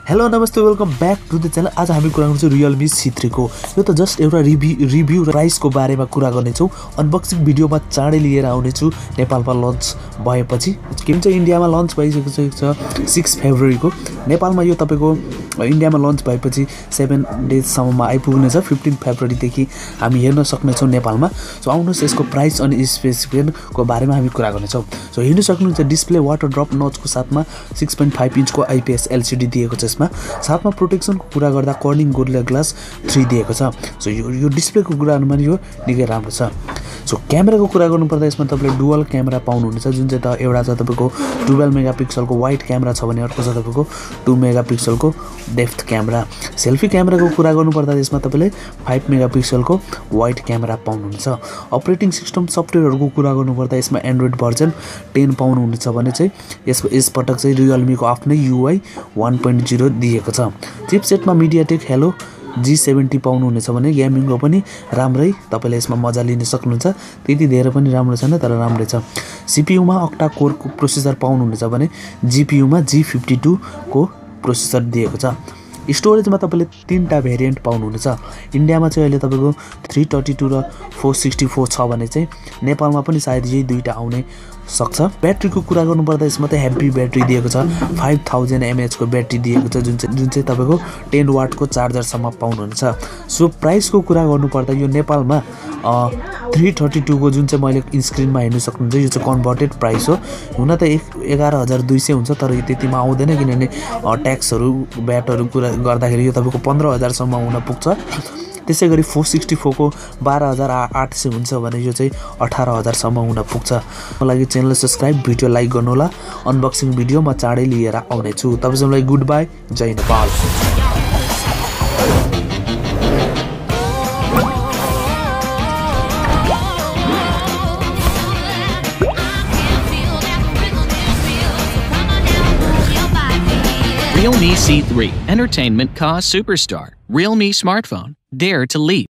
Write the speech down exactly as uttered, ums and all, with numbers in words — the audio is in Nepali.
हेलो नमस्ते welcome back to the channel. आज हामी कुरा गर्छौँ Realme C थ्री को। यो त जस्ट एउटा रिभ्यू रिभ्यू प्राइसको बारेमा कुरा गर्नेछौँ। अनबक्सिङ भिडियोमा चाँडै लिएर आउनेछु। नेपालमा लन्च भएपछि के भन्छ इन्डियामा लन्च भइसकेको छ सिक्स फेब्रुअरीको। नेपालमा यो तपाईको इन्डियामा लन्च भएपछि सेभेन डेजसम्ममा आइपुग्नेछ। फिफ्टिन फेब्रुअरीदेखि हामी हेर्न सक्नेछौँ नेपालमा। सो आउनुहोस् यसको प्राइस अनि स्पेसिफिकेसनको बारेमा हामी कुरा गर्नेछौँ। सो हेर्न सक्नुहुन्छ डिस्प्ले वाटर ड्रप नचको साथमा सिक्स पोइन्ट फाइभ इन्चको आइपिएस एलसिडी दिएको छ। साथमा प्रोटेक्सनको कुरा गर्दा कर्निङ गोरिल्ला ग्लास थ्री दिएको छ। सो यो यो डिस्प्लेको कुरामा यो निकै राम्रो छ। सो क्यामेराको कुरा गर्नुपर्दा यसमा तपाईँले डुअल क्यामेरा पाउनुहुनेछ, जुन चाहिँ त एउटा छ तपाईँको टुवेल्भ मेगापिक्सलको वाइड क्यामेरा छ भने अर्को छ तपाईँको टू मेगापिक्सलको डेप्थ क्यामेरा। सेल्फी क्यामेराको कुरा गर्नुपर्दा यसमा तपाईँले फाइभ मेगापिक्सलको वाइड क्यामेरा पाउनुहुन्छ। अपरेटिङ सिस्टम सफ्टवेयरहरूको कुरा गर्नुपर्दा यसमा एन्ड्रोइड भर्जन टेन पाउनुहुनेछ भने चाहिँ यस यसपटक चाहिँ रियलमीको आफ्नै युआई वान पोइन्ट जिरो दिएको छ। चिपसेटमा मिडियाटेक हेलो जी सेभेन्टी पाउनुहुनेछ भने गेमिङको पनि राम्रै तपाईँले यसमा मजा लिन सक्नुहुन्छ। त्यति धेरै पनि राम्रो छैन तर राम्रै छ। सिपियुमा अक्टा कोरको प्रोसेसर पाउनुहुनेछ भने जिपियुमा जी फिफ्टी टू को प्रोसेसर दिएको छ। स्टोरेजमा तपाईँले तीनटा भेरिएन्ट पाउनुहुनेछ। इन्डियामा चाहिँ अहिले तपाईँको थ्री थर्टी टू र फोर सिक्सटी फोर छ भने चाहिँ नेपालमा पनि सायद यही दुईवटा आउने सक्छ। ब्याट्रीको कुरा गर्नुपर्दा यसमा चाहिँ हेभी ब्याट्री दिएको छ। फाइभ थाउजन्ड एमएचको ब्याट्री दिएको छ, जुन चाहिँ जुन चाहिँ तपाईँको टेन वाटको चार्जरसम्म पाउनुहुन्छ। सो प्राइसको कुरा गर्नुपर्दा यो नेपालमा थ्री थर्टी टूको जुन चाहिँ मैले स्क्रिनमा हेर्नु सक्नुहुन्छ यो चाहिँ कन्भर्टेड प्राइस हो। हुन त एक एघार हजार दुई सय हुन्छ तर यो त्यतिमा आउँदैन, किनभने ट्याक्सहरू ब्याटहरू कुरा गर्दाखेरि यो तपाईँको पन्ध्र हजारसम्म हुन पुग्छ। त्यसै गरी फोर सिक्सटी फोरको बाह्र हजार आठ सय हुन्छ भने यो चाहिँ अठार हजारसम्म हुन पुग्छ। मलाई च्यानल सब्सक्राइब, भिडियो लाइक गर्नुहोला। अनबक्सिङ भिडियो म चाँडै लिएर आउनेछु। तपाईँलाई गुड बाई, जय Nepal. Realme C three, entertainment cost superstar. Realme smartphone, dare to leap.